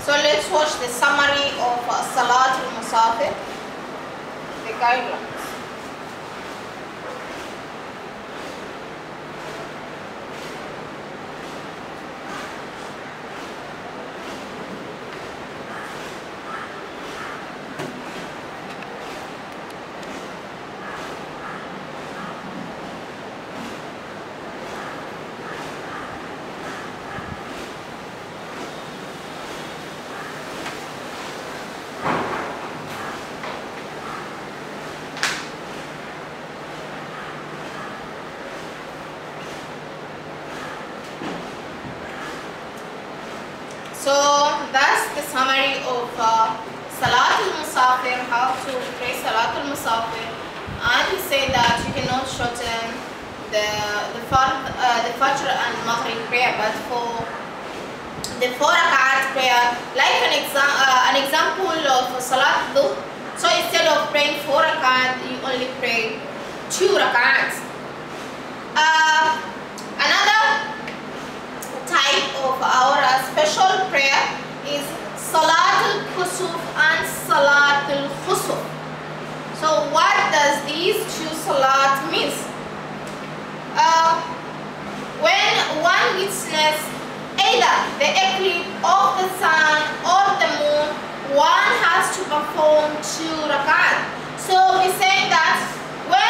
So let's watch the summary of Salat al-Musafir, the guidelines. So that's the summary of Salat al-Musafir, how to pray Salat al-Musafir. And he said that you cannot shorten the Fajr and Maghrib prayer, but for the 4 rakat prayer, like an example of Salat Dhuhr. So instead of praying 4 rakat, you only pray 2 rakats. Another type of our special prayer is Salat al-Kusuf and Salat al-Khusuf. So what does these two salat means? When one witnesses either the eclipse of the sun or the moon, one has to perform 2 rakat. So we're saying that when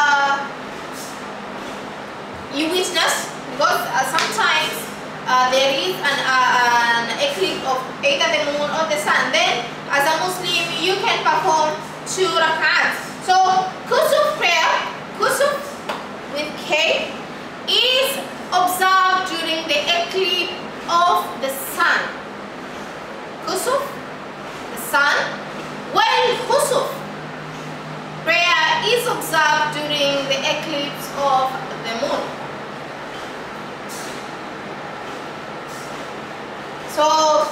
you witness, because sometimes there is an eclipse of either the moon or the sun, then as a Muslim you can perform 2 rakats. So Kusuf prayer, Kusuf with K, is observed during the eclipse of the sun. Kusuf, the sun, while Khusuf prayer is observed during the eclipse of the moon. So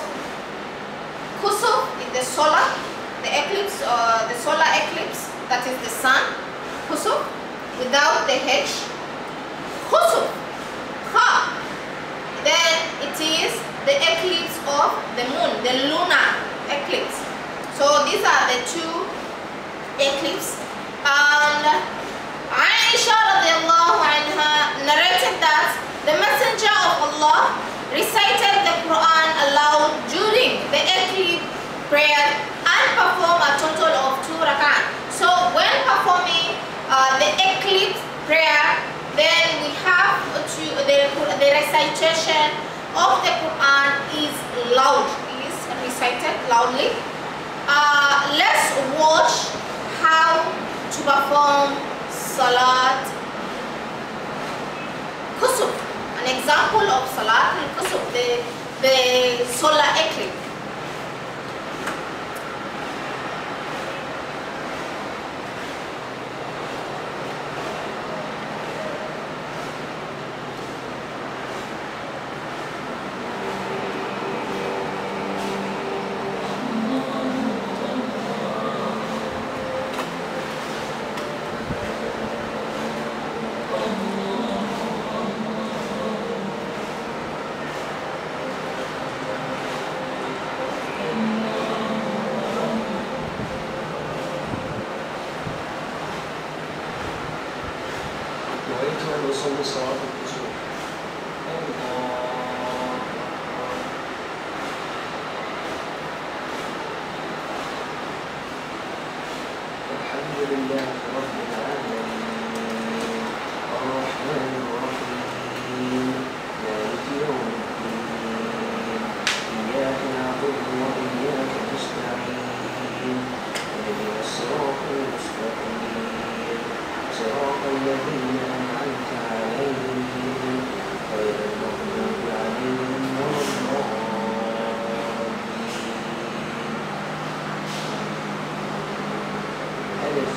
Kusuf is the solar, the eclipse, the solar eclipse, that is the sun. Kusuf without the H. Khusuf, Ha, then it is the eclipse of the moon, the lunar eclipse. So these are the 2 eclipses. And Aisha radiallahu anha narrated that the Messenger of Allah recited the Quran aloud during the eclipse prayer and performed a total of 2 rakat. So when performing the eclipse prayer, then we have to the recitation of the Quran is loud, is recited loudly. Let's watch how to perform Salat Kusuf. An example of Salat al-Kusuf, the solar eclipse. وصلي صلاة الكسوف. الحمد لله رب العالمين الرحمن الرحيم مالك يوم الدين إياك نعبد وإياك نستعين اهدنا الصراط المستقيم صراط الذين أنعمت عليهم غير المغضوب عليهم ولا الضالين. ألف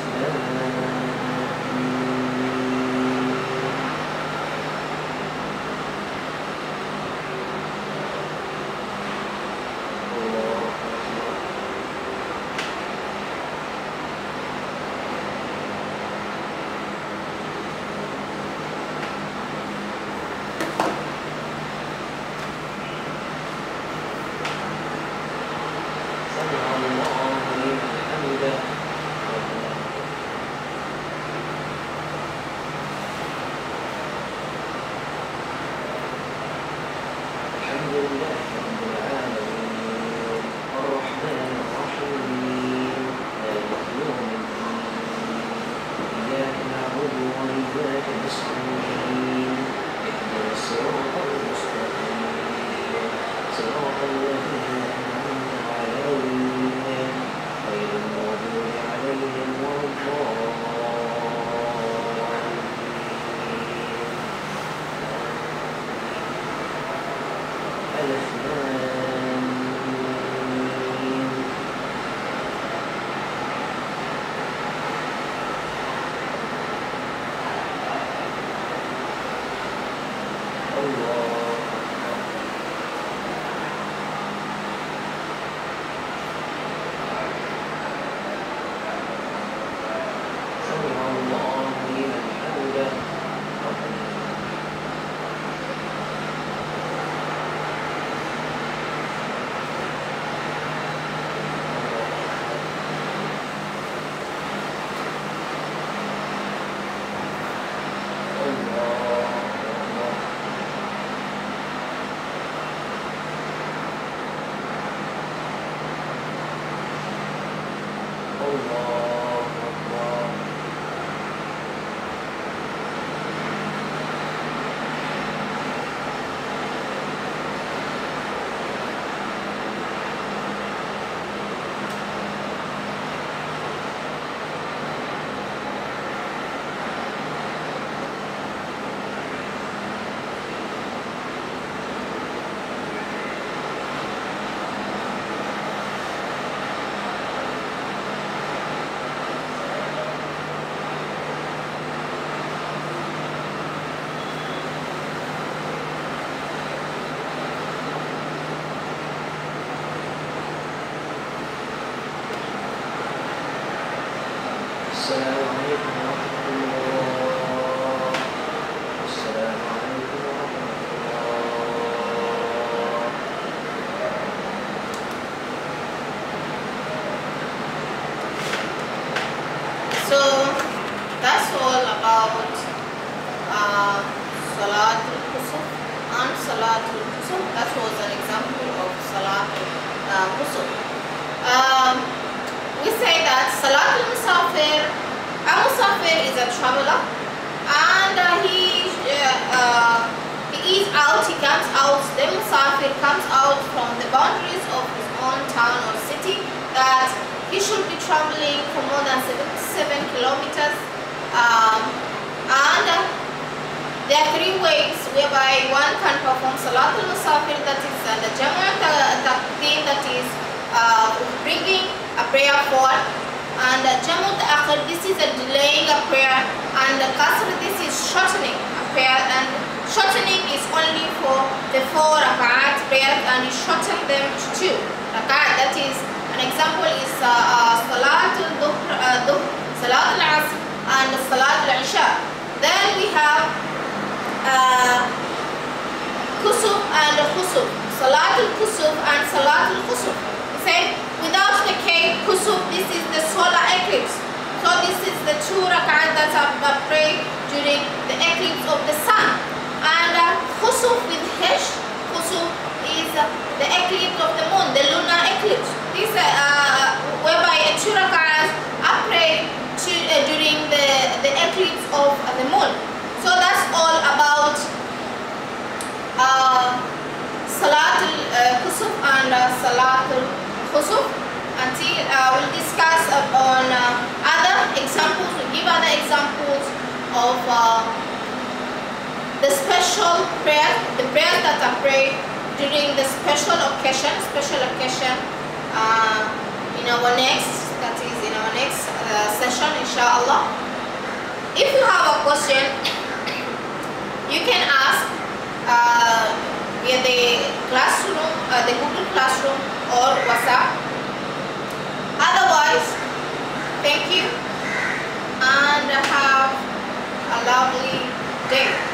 السلام عليكم ورحمة الله. السلام عليكم ورحمة الله. So that's all about Salatul Kusuf and Salatul Kusuf. That was an example of Salatul Kusuf. We say that Salatul Musafir, a Musafir is a traveler, and he is out, he comes out, the Musafir comes out from the boundaries of his own town or city, that he should be traveling for more than 77 kilometers, and there are three ways whereby one can perform Salatul Musafir, that is the Jama' Taqdim, that is bringing a prayer forward, and Jamu' Ta'akhir, this is a delaying a prayer, and the Qasr, this is shortening a prayer, and shortening is only for the 4 rak'at prayers, and you shorten them to 2 rak'at. That is, an example is Salatul Dhuhr, Salatul Asr, and Salatul Isha. Then we have Kusuf and Khusuf, Salatul Kusuf and Salatul Khusuf. Say, without the Kusuf, this is the solar eclipse. So this is the 2 rak'at that are prayed during the eclipse of the sun. And Khusuf with Hesh, Khusuf is the eclipse of the moon, the lunar eclipse. This whereby 2 rak'at are prayed during the eclipse of the moon. So that's all about Salatul Kusuf and Salatul Khusuf. Until we'll discuss on other examples, we'll give other examples of the special prayer, the prayers that are prayed during the special occasion in our next, that is in our next session, inshallah. If you have a question, you can ask via the classroom, the Google Classroom or WhatsApp. Otherwise, thank you and have a lovely day.